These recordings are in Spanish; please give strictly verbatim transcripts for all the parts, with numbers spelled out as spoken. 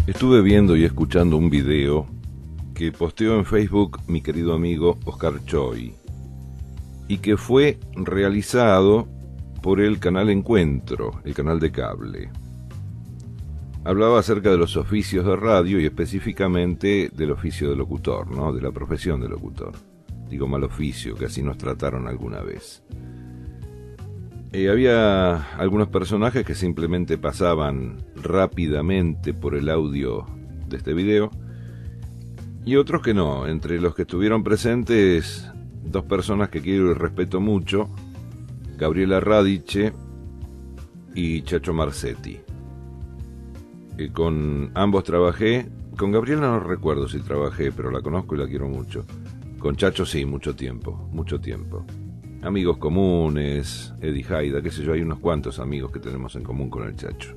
Estuve viendo y escuchando un video que posteó en Facebook mi querido amigo Oscar Choi y que fue realizado por el canal Encuentro, el canal de cable. Hablaba acerca de los oficios de radio y específicamente del oficio de locutor, ¿no? De la profesión de locutor. Digo mal oficio, que así nos trataron alguna vez. Eh, había algunos personajes que simplemente pasaban rápidamente por el audio de este video y otros que no. Entre los que estuvieron presentes, dos personas que quiero y respeto mucho, Gabriela Radice y Chacho Marcetti. Eh, con ambos trabajé. Con Gabriela no recuerdo si trabajé, pero la conozco y la quiero mucho. Con Chacho sí, mucho tiempo, mucho tiempo. Amigos comunes, Eddie Haida, qué sé yo, hay unos cuantos amigos que tenemos en común con el Chacho.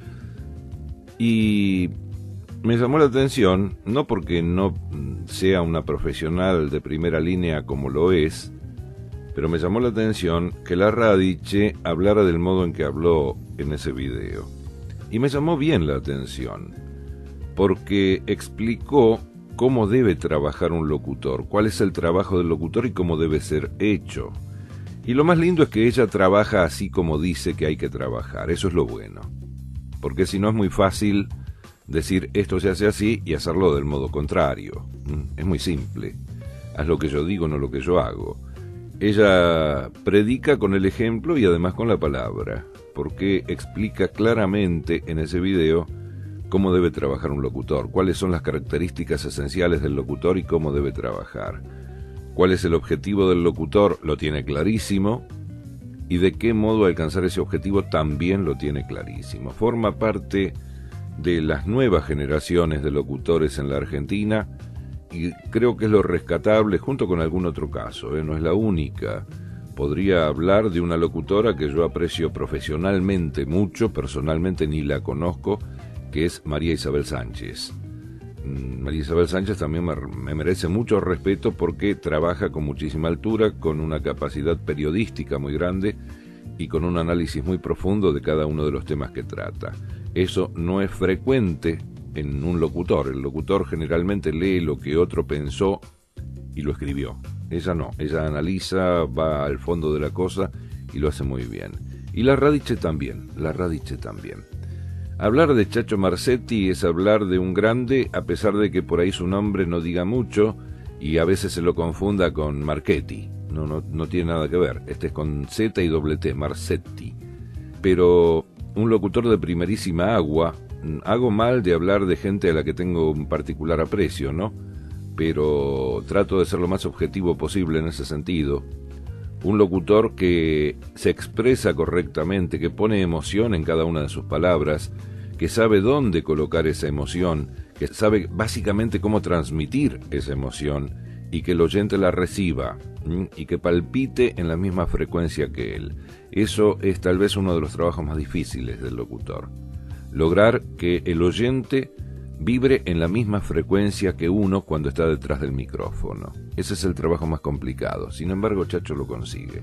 Y me llamó la atención, no porque no sea una profesional de primera línea como lo es, pero me llamó la atención que la Radice hablara del modo en que habló en ese video. Y me llamó bien la atención, porque explicó cómo debe trabajar un locutor, cuál es el trabajo del locutor y cómo debe ser hecho. Y lo más lindo es que ella trabaja así como dice que hay que trabajar, eso es lo bueno. Porque si no es muy fácil decir esto se hace así y hacerlo del modo contrario. Es muy simple, haz lo que yo digo, no lo que yo hago. Ella predica con el ejemplo y además con la palabra, porque explica claramente en ese video cómo debe trabajar un locutor, cuáles son las características esenciales del locutor y cómo debe trabajar. Cuál es el objetivo del locutor, lo tiene clarísimo, y de qué modo alcanzar ese objetivo también lo tiene clarísimo. Forma parte de las nuevas generaciones de locutores en la Argentina, y creo que es lo rescatable junto con algún otro caso, ¿eh? No es la única. Podría hablar de una locutora que yo aprecio profesionalmente mucho, personalmente ni la conozco, que es María Isabel Sánchez. María Isabel Sánchez también me, me merece mucho respeto porque trabaja con muchísima altura, con una capacidad periodística muy grande y con un análisis muy profundo de cada uno de los temas que trata. Eso no es frecuente en un locutor. El locutor generalmente lee lo que otro pensó y lo escribió. Ella no, ella analiza, va al fondo de la cosa y lo hace muy bien. Y la Radice también, la Radice también. Hablar de Chacho Marcetti es hablar de un grande, a pesar de que por ahí su nombre no diga mucho y a veces se lo confunda con Marchetti. No, no, no tiene nada que ver. Este es con Z y doble T, Marcetti. Pero un locutor de primerísima agua. Hago mal de hablar de gente a la que tengo un particular aprecio, ¿no? Pero trato de ser lo más objetivo posible en ese sentido. Un locutor que se expresa correctamente, que pone emoción en cada una de sus palabras, que sabe dónde colocar esa emoción, que sabe básicamente cómo transmitir esa emoción y que el oyente la reciba y que palpite en la misma frecuencia que él. Eso es tal vez uno de los trabajos más difíciles del locutor. Lograr que el oyente vibre en la misma frecuencia que uno cuando está detrás del micrófono. Ese es el trabajo más complicado. Sin embargo, Chacho lo consigue.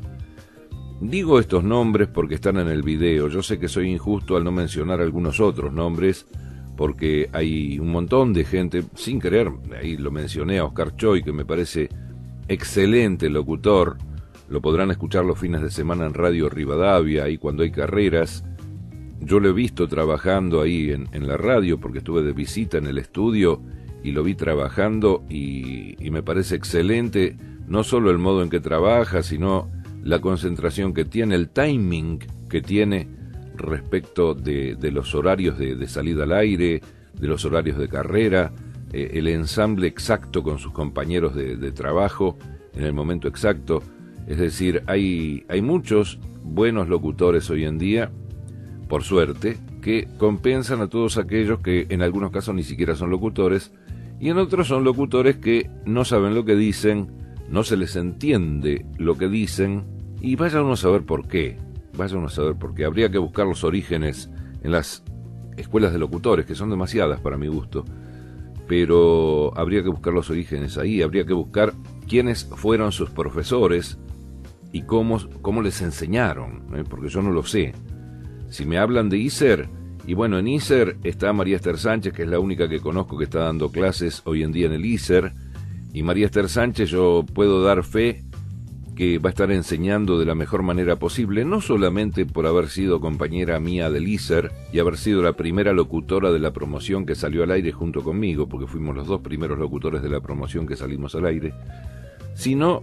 Digo estos nombres porque están en el video. Yo sé que soy injusto al no mencionar algunos otros nombres, porque hay un montón de gente, sin querer, ahí lo mencioné a Oscar Choi, que me parece excelente locutor. Lo podrán escuchar los fines de semana en Radio Rivadavia, ahí cuando hay carreras. Yo lo he visto trabajando ahí en, en la radio porque estuve de visita en el estudio y lo vi trabajando y, y me parece excelente, no solo el modo en que trabaja, sino la concentración que tiene, el timing que tiene respecto de, de los horarios de, de salida al aire, de los horarios de carrera, eh, el ensamble exacto con sus compañeros de, de trabajo en el momento exacto. Es decir, hay, hay muchos buenos locutores hoy en día, por suerte, que compensan a todos aquellos que en algunos casos ni siquiera son locutores y en otros son locutores que no saben lo que dicen, no se les entiende lo que dicen y vaya uno a saber por qué, vaya uno a saber por qué. Habría que buscar los orígenes en las escuelas de locutores, que son demasiadas para mi gusto, pero habría que buscar los orígenes ahí, habría que buscar quiénes fueron sus profesores y cómo, cómo les enseñaron, ¿eh? Porque yo no lo sé. Si me hablan de Iser, Y bueno, en I S E R está María Esther Sánchez, que es la única que conozco que está dando clases hoy en día en el I S E R. Y María Esther Sánchez, yo puedo dar fe que va a estar enseñando de la mejor manera posible, no solamente por haber sido compañera mía del I S E R y haber sido la primera locutora de la promoción que salió al aire junto conmigo, porque fuimos los dos primeros locutores de la promoción que salimos al aire, sino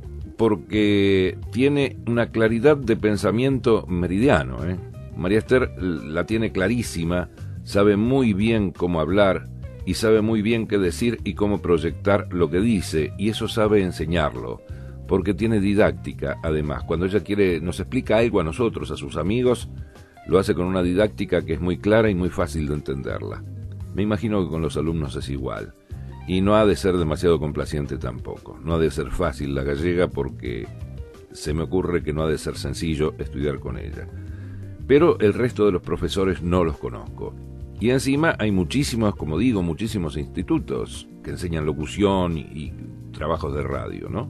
porque tiene una claridad de pensamiento meridiano, ¿eh? María Esther la tiene clarísima, sabe muy bien cómo hablar y sabe muy bien qué decir y cómo proyectar lo que dice, y eso sabe enseñarlo, porque tiene didáctica. Además, cuando ella quiere, nos explica algo a nosotros, a sus amigos, lo hace con una didáctica que es muy clara y muy fácil de entenderla. Me imagino que con los alumnos es igual. Y no ha de ser demasiado complaciente tampoco. No ha de ser fácil la gallega, porque se me ocurre que no ha de ser sencillo estudiar con ella. Pero el resto de los profesores no los conozco. Y encima hay muchísimos, como digo, muchísimos institutos que enseñan locución y, y trabajos de radio, ¿no?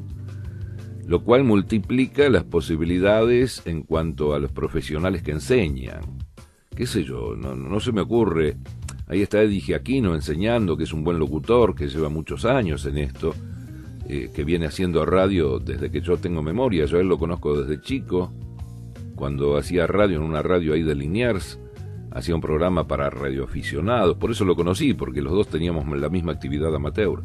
Lo cual multiplica las posibilidades en cuanto a los profesionales que enseñan. ¿Qué sé yo? No, no se me ocurre. Ahí está Eddie Giaquino enseñando, que es un buen locutor, que lleva muchos años en esto, eh, que viene haciendo radio desde que yo tengo memoria. Yo a él lo conozco desde chico, cuando hacía radio en una radio ahí de Liniers, hacía un programa para radioaficionados, por eso lo conocí, porque los dos teníamos la misma actividad amateur.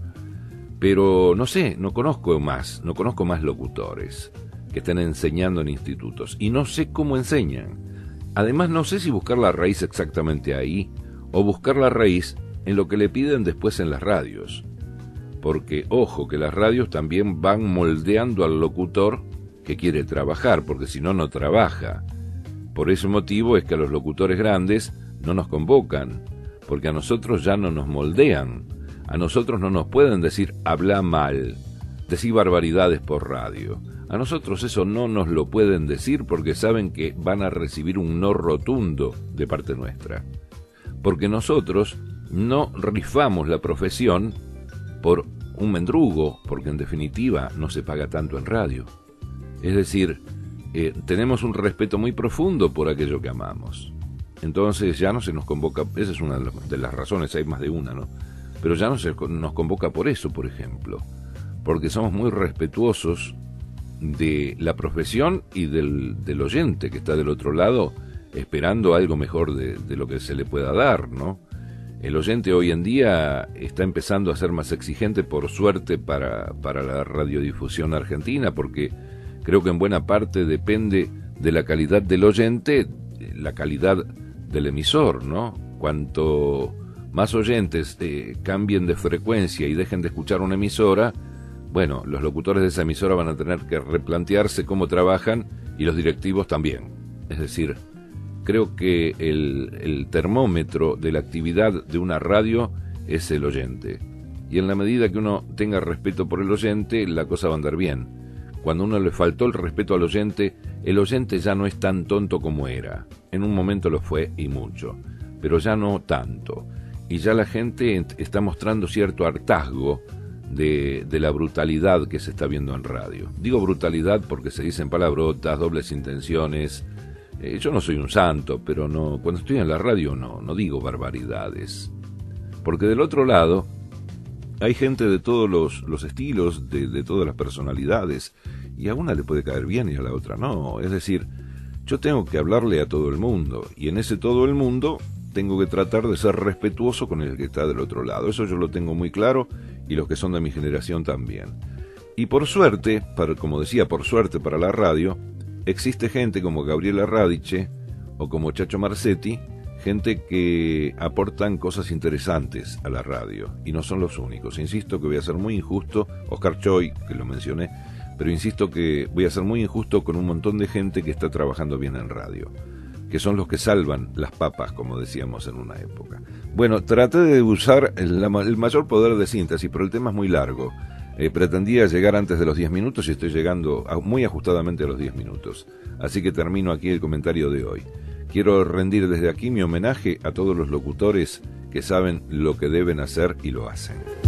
Pero no sé, no conozco más, no conozco más locutores que estén enseñando en institutos, y no sé cómo enseñan. Además, no sé si buscar la raíz exactamente ahí, o buscar la raíz en lo que le piden después en las radios. Porque, ojo, que las radios también van moldeando al locutor que quiere trabajar, porque si no, no trabaja. Por ese motivo es que a los locutores grandes no nos convocan, porque a nosotros ya no nos moldean. A nosotros no nos pueden decir, habla mal, decir barbaridades por radio. A nosotros eso no nos lo pueden decir, porque saben que van a recibir un no rotundo de parte nuestra. Porque nosotros no rifamos la profesión por un mendrugo, porque en definitiva no se paga tanto en radio. Es decir, eh, tenemos un respeto muy profundo por aquello que amamos. Entonces ya no se nos convoca, esa es una de las razones, hay más de una, ¿no? Pero ya no se nos convoca por eso, por ejemplo, porque somos muy respetuosos de la profesión y del, del oyente que está del otro lado esperando algo mejor de, de lo que se le pueda dar, ¿no? El oyente hoy en día está empezando a ser más exigente, por suerte, para, para la radiodifusión argentina, porque creo que en buena parte depende de la calidad del oyente, la calidad del emisor, ¿no? Cuanto más oyentes eh, cambien de frecuencia y dejen de escuchar una emisora, bueno, los locutores de esa emisora van a tener que replantearse cómo trabajan, y los directivos también. Es decir, creo que el, el termómetro de la actividad de una radio es el oyente. Y en la medida que uno tenga respeto por el oyente, la cosa va a andar bien. Cuando a uno le faltó el respeto al oyente, el oyente ya no es tan tonto como era. En un momento lo fue, y mucho, pero ya no tanto. Y ya la gente está mostrando cierto hartazgo de, de la brutalidad que se está viendo en radio. Digo brutalidad porque se dicen palabrotas, dobles intenciones. Eh, yo no soy un santo, pero no, cuando estoy en la radio no, no digo barbaridades. Porque del otro lado hay gente de todos los, los estilos, de, de todas las personalidades, y a una le puede caer bien y a la otra no. Es decir, yo tengo que hablarle a todo el mundo, y en ese todo el mundo tengo que tratar de ser respetuoso con el que está del otro lado. Eso yo lo tengo muy claro, y los que son de mi generación también. Y por suerte, para, como decía, por suerte para la radio, existe gente como Gabriela Radice o como Chacho Marcetti, gente que aportan cosas interesantes a la radio, y no son los únicos. Insisto que voy a ser muy injusto, Oscar Choi, que lo mencioné, pero insisto que voy a ser muy injusto con un montón de gente que está trabajando bien en radio, que son los que salvan las papas, como decíamos en una época. Bueno, traté de usar el, el mayor poder de síntesis, pero el tema es muy largo. Eh, pretendía llegar antes de los diez minutos y estoy llegando a, muy ajustadamente a los diez minutos. Así que termino aquí el comentario de hoy. Quiero rendir desde aquí mi homenaje a todos los locutores que saben lo que deben hacer y lo hacen.